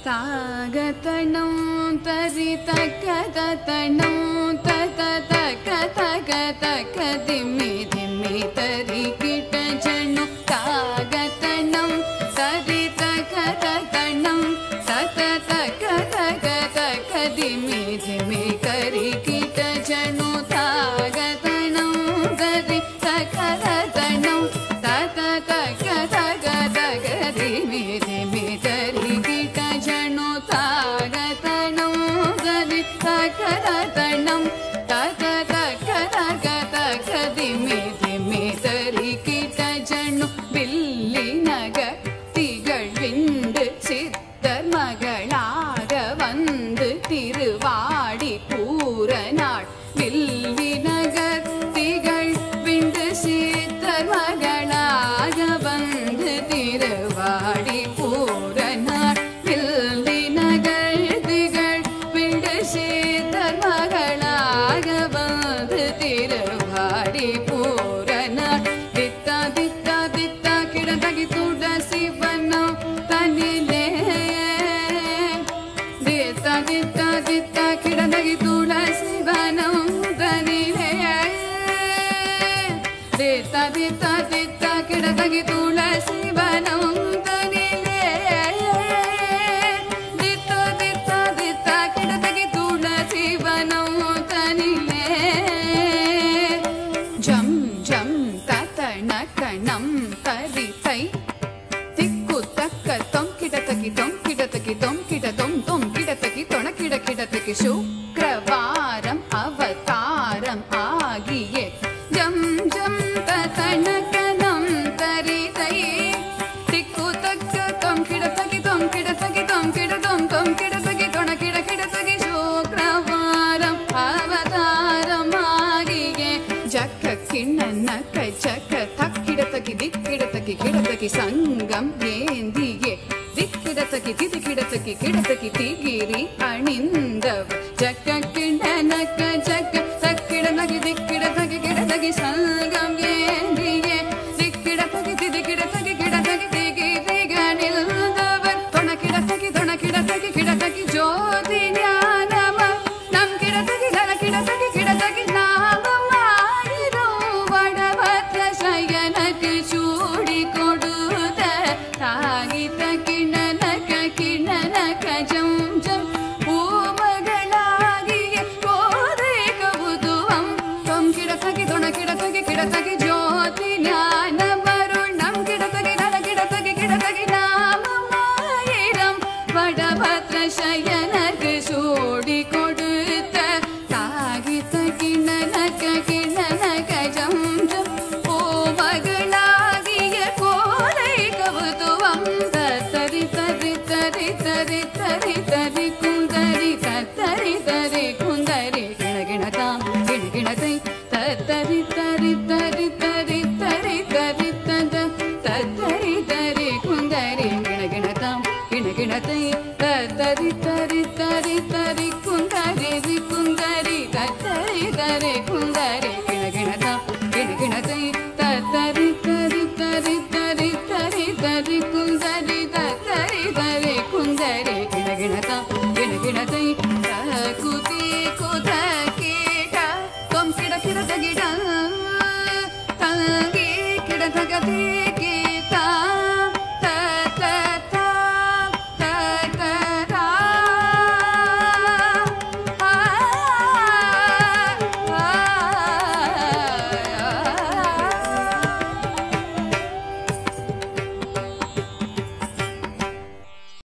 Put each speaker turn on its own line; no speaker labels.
तागतनं तरितकतनं तततकतकतकदिमि दिमि तरिकिटजनु तागतनं तरितकतनं तततकतकदिमि दिमि तरिकिटजनु तागतनं तरितकतनं तततकतकदिमि दिमि तरिकिटजनु तागतनं तरितकतनं तततकतकदिमि दिमि तरिकिटजनु बिल्लिनग திகழ்விண்டு சித்தர் மகளாக வந்து திருவாடி பூரநாள் வில்லிநகர் திகழ்விண்டு சித்தர் மகளாக வந்து திருவாடி பூரநாள் வில்லிநகர் திகழ்விண்டு சித்தர் மகளாக வந்து திருவாடி பூரநாள் தித்தா தித்தா தித்தா கிடந்தகி துளசி வனம் தனிலே தித்தா தித்தா தித்தா கிடந்தகி துளசி வனம் தனிலே தித்தா தித்தா தித்தா கிடந்தகி துளசி வனம் தனிலே தித்தா தித்தா தித்தா கிடந்தகி துளசி வனம் தனிலே ஜம் ஜம் தத்தணகணம் தரிதை திக்கு தக்க தொம் கிடதகி தொம் கிடதகி தொம் கிட தொம் தொம் கிடதகி தொண கிட கிடதகி சுக்ரவாரம் அவதாரம் ஆகிய ஜம் ஜம் தத்தணகணம் தரிதை திக்கு தக்க தொம் கிடதகி தொம் கிடதகி தொம் கிட தொம் தொம் கிடதகி தொண கிட கிடதகி சுக்ரவாரம் அவதாரம் ஆகிய ஜக்க கிண்ணனக ஜக்க தக்கிடதகி திக்கிடதகி கிடதகி சங்கம் ஏந்தியே திக்கிடதகி திதிக்கிடதகி கிடதகி திகிரி அணிந்தவர் ஜக்க கிண்ணனக ஜக்க தக்கிடதகி திக்கிடதகி கிடதகி சங்கம் ஏந்தியே திக்கிடதகி திதிக்கிடதகி கிடதகி திகிரி அணிந்தவர் தொணக்கிடதகி தொணக்கிடதகி கிடதகி ஜோதி ஞானம நம் கிடதகி தன கிடதகி கிடதகி நாமம் சயனக்கு சூடி கொடுத்த தாகித்த கிணனக கிணனக ஜம் ஜம் பூமகளாகிய கோதை கவுதுவம் தொம் கிடதகி தொண கிடதகி கிடதகி ஜோதி ஞான வருணம் கிடதகி நன கிடதகி கிடதகி நாமம் ஆயிரம் வடபத்ர சயனக்கு சூடி கொடுத்த தாகித்த கிணனக கிணனக ஜம் ஜம் மகளாகிய கோதை கவுதுவம் தத்தரி தரி தரி தரி தரி தரி குந்தரி தத்தரி தரி குந்தரி கிணகிணதாம் கிணகிணதை தத்தரி தரி தரி தரி தரி தரி தத தத்தரி தரி குந்தரி கிணகிணதாம் கிணகிணதை தத்தரி தரி தரி தரி குந்தரி குந்தரி தத்தரி தரி குந்தரி கிணகிணதாம் கிணகிணதை தரி தரி தரி தரி தரி தரி குந்தரி தரி தரி குந்தரி கிணகிணதா கிணகிணதை குதி குத கீட தொம் கிட கிடதகிட தங்கி கிடதகதி